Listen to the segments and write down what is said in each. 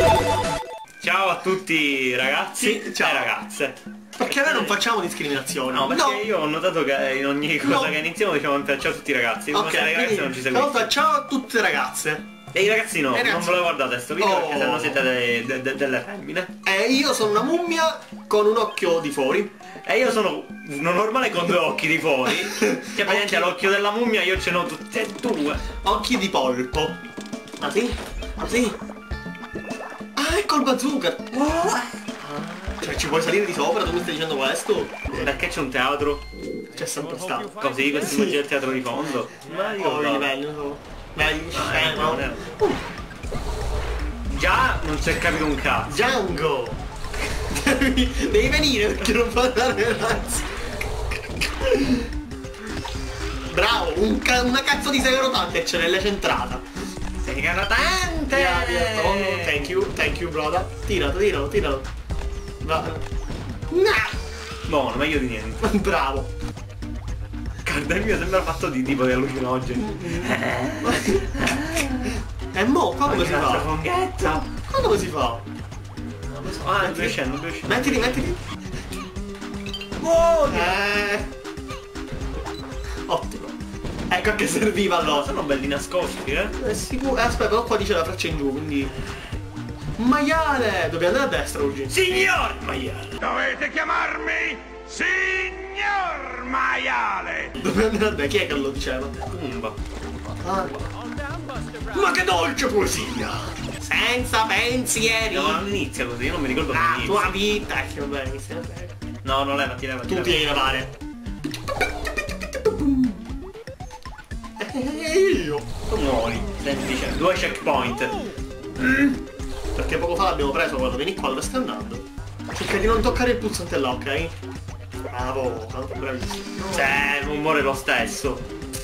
Ciao a tutti ragazzi ciao. e ragazze. Perché noi non facciamo discriminazione. No, perché io ho notato che in ogni cosa che iniziamo diciamo ciao a tutti i ragazzi. Ok, le ragazze non ci seguite. ciao a tutte le ragazze. E i ragazzi no, E ragazzi... non ve lo guardate sto video perché sennò siete delle femmine. E io sono una mummia con un occhio di fuori. E io sono uno normale con due occhi di fuori. Che praticamente all'occhio della mummia io ce n'ho tutte e due. Occhi di polpo. Ah sì? Ah sì? Ah, ecco il bazooka. Cioè ci puoi salire di sopra, tu mi stai dicendo questo? Perché c'è un teatro? C'è sempre stato. Così, questi sì. Del teatro di fondo. Ma io i livelli, non so. Già non c'è capito un cazzo. Django! Devi venire perché non può andare ragazzi. Bravo, una cazzo di sega rotante c'è nella centrata. Sega rotante! Thank you brother. Tiralo. Bravo. Buono, meglio di niente. Bravo. Guarda, il mio sembra fatto di tipo di allucinogeni. E mo, come si fa? Funghetto. Come si fa? Non lo so. Ah, dove scendo. Mettiti. Oh, ottimo. Ecco a che serviva allora. Sono belli nascosti, È sicuro. Aspetta, però qua dice la freccia in giù, quindi. Maiale! Dobbiamo andare a destra, Luigi. Signor Maiale! Dovete chiamarmi Signor Maiale! Dobbiamo andare a destra. Chi è che lo diceva? Pumba. Ah. Ma che dolce poesia! Senza pensieri! No, non inizia così, io non mi ricordo la come tua vita! Che vabbè, inizia bene. No, non levati. Tu ti devi levare. Io! Tu muori. Semplice. 2 checkpoint. Perché poco fa l'abbiamo preso, guarda, vieni qua, dove stai andando? Cerca di non toccare il pulsante là, ok? Bravo, bravissimo. Cioè, non muore lo stesso.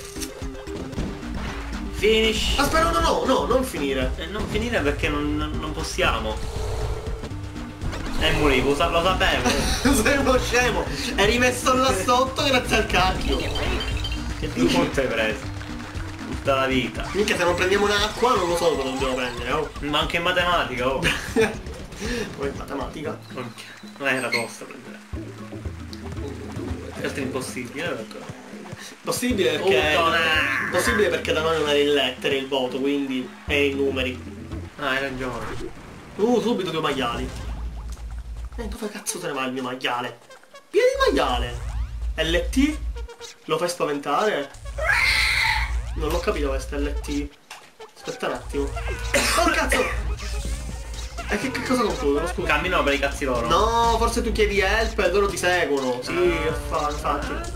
Finish. Aspetta, no, non finire. Non finire perché non possiamo. Murivo, lo sapevo. Sei uno scemo. È rimesso là sotto grazie al cacchio. Che dici? Punto hai preso. Tutta la vita. Minchia, se non prendiamo un'acqua non lo so dove dobbiamo prendere, oh. Ma anche in matematica, oh. Poi in matematica. Non era tosta prendere. Questo è impossibile. Possibile perché da noi non è in lettere il voto, quindi è in numeri. Ah, hai ragione. Subito due maiali. Dove cazzo se ne va il mio maiale? Vieni maiale! LT? Lo fai spaventare? Non l'ho capito questo LT. Aspetta un attimo. Oh cazzo! E che cosa concludono? Scusa. Camminano per i cazzi loro. No, forse tu chiedi help e loro ti seguono. Sì, infatti.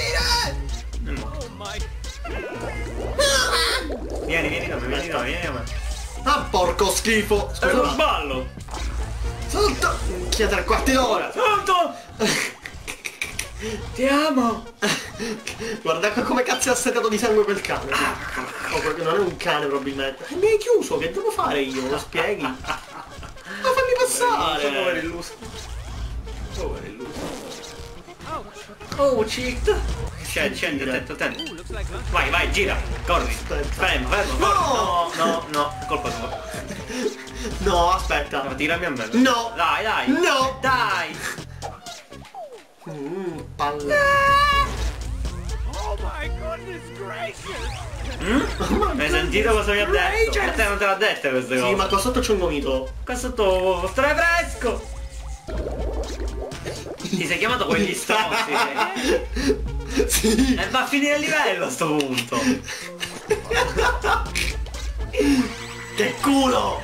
Vieni da me. Ah, porco schifo! Scusa, è uno sballo! Sotto! Minchia, 3 quarti d'ora! Sotto! Ti amo! Guarda come cazzo è assetato di sangue quel cane. Oh, perché non è un cane probabilmente. E mi hai chiuso, che devo fare io? Lo spieghi? Ma fammi passare! Povero illuso. Oh, cheat! Scendi, attento. Vai, gira, corri. Fermo. No, colpa tua. No, aspetta. No, tirami a me. No. Dai. No. Dai. Palle. Oh my goodness gracious! Hai sentito cosa mi ha detto? A te non te l'ha detta queste cose. Sì, ma qua sotto c'è un gomito. Qua sotto stra fresco. Ti sei chiamato quegli stronzi. Sì. E va a finire il livello a sto punto. Che culo!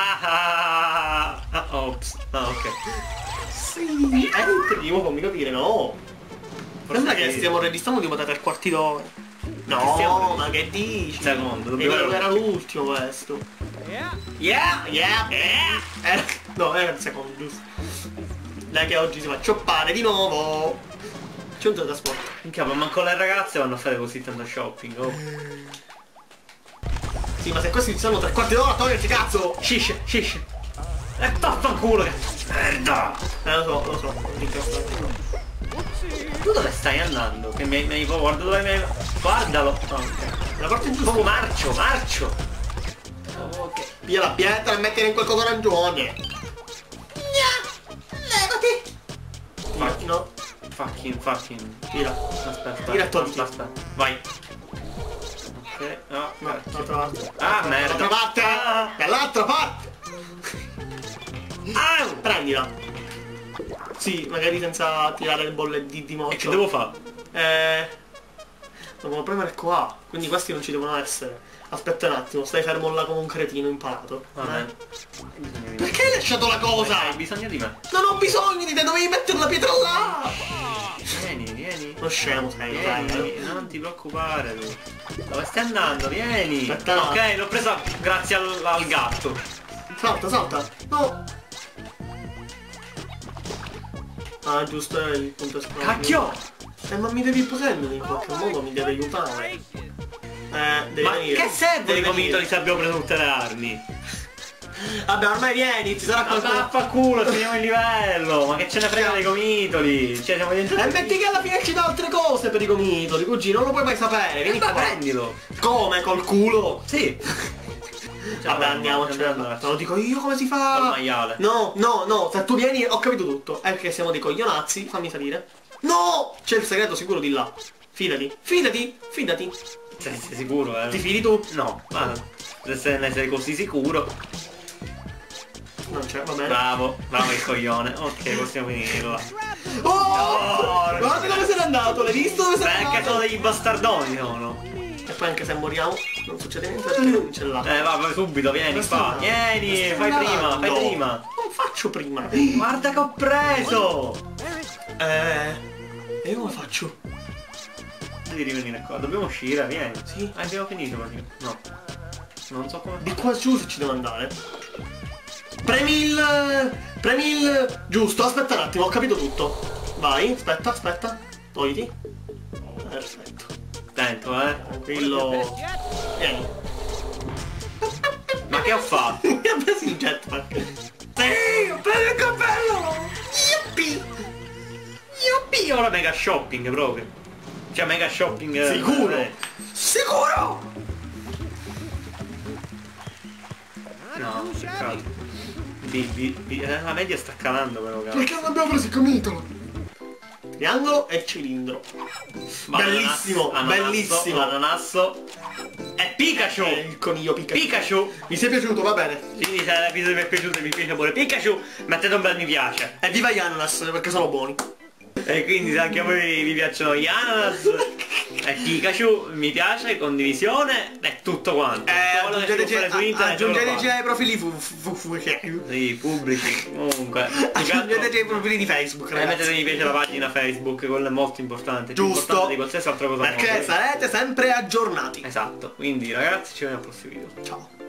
Ops. Ok. Sì. È il primo, fammi capire, no. Sembra che stiamo registrando di 3 quarti d'ora. No, ma che dici? Secondo, dobbiamo... Era l'ultimo questo. Yeah. No, era il secondo, giusto. Dai che oggi si fa cioppare di nuovo. C'è un teletrasporto. Minchia, ma manco le ragazze vanno a fare così tanto shopping, oh. Sì, ma se questi ci stanno 3 quarti d'ora, toglierti cazzo! Shish. E taffanculo che merda! Lo so. Tu dove stai andando? Che mi hai guarda dove mi hai... Guardalo! La parte in giù. Oh, marcio! Ok. Via la pietra e mettila in quel coso arancione. Levati. No. Fucking. Tira. Aspetta. Tira e togliti. Aspetta. Vai. Ok. No. No, dall'altra parte. Ah, merda. Dall'altra parte. Ah. Dall'altra parte. Ah. Prendila. Sì, magari senza tirare le bolle di moccio. E che devo fare? Devo premere qua. Quindi questi non ci devono essere. Aspetta un attimo, stai fermo là come un cretino imparato. Vabbè. Perché hai lasciato la cosa? Hai bisogno di me. Non ho bisogno di te, dovevi mettere la pietra là! Vieni. Non scemo sei, dai. Vieni, non ti preoccupare tu. Dove stai andando? Vieni. Aspetta. Ok, l'ho presa grazie al gatto. Salta. No! Ah, giusto, è il punto esplosivo. Cacchio! Ma mi devi prendere in qualche modo, mi devi aiutare. Devi Ma venire. che serve i Devi gomitoli venire. se abbiamo preso tutte le armi? Vabbè, ormai vieni, ci sarà qualcuno. Vaffanculo, finiamo il livello! Ma che ce ne frega dei gomitoli? Cioè siamo diventati... E metti che alla fine ci dà altre cose per i gomitoli, cugino, non lo puoi mai sapere. Vieni qua. prendilo! Come? Col culo? Sì! Vabbè, andiamoci. Te lo dico io come si fa. Col maiale. No, se tu vieni ho capito tutto. È che siamo dei coglionazzi, fammi salire. No! C'è il segreto sicuro di là. Fidati. Sei sicuro, eh? Ti fidi tu? No, ma se ne sei così sicuro. Non c'è, va bene. Bravo il coglione. Ok, possiamo finirla. Oh! No, Guarda dove sei andato, l'hai visto dove sei Perché andato? sono degli bastardoni, sono. E poi anche se moriamo non succede niente perché non c'è là. Va subito, vieni qua. Vieni, fai prima. Non faccio prima. Guarda che ho preso! E io come faccio? Devi rivenire qua, dobbiamo uscire, vieni. Sì. Abbiamo finito perché... No. Non so come... Di qua giù se ci devo andare. Premi il... Giusto, aspetta un attimo, ho capito tutto. Vai, aspetta. Togliti. Perfetto. Attento, Tranquillo. Vieni. Ma che ho fatto? Mi ha preso il jetpack. Sì, ho preso il cappello. Io ora mega shopping proprio. Cioè mega shopping... Sicuro. Sicuro. No, peccato. La media sta calando però, cazzo. Perché non abbiamo preso il comitolo? Triangolo e cilindro. Bellissimo, bellissimo. Ananasso. E Pikachu! Il coniglio Pikachu. Pikachu! Mi sei piaciuto, va bene. Quindi se l'episodio vi è piaciuto e vi piace pure Pikachu, mettete un bel mi piace. E viva gli ananas, perché sono buoni. E quindi se anche a voi vi piacciono gli ananas e Pikachu, mi piace, condivisione e tutto quanto. Aggiungeteci ai profili Sì, pubblici. Comunque. aggiungeteci ai profili di Facebook, E mettete ragazzi. mi piace alla pagina Facebook, quello è molto importante. Più Giusto. importante di qualsiasi altra cosa. Perché sarete sempre aggiornati. Esatto, quindi ragazzi ci vediamo al prossimo video. Ciao.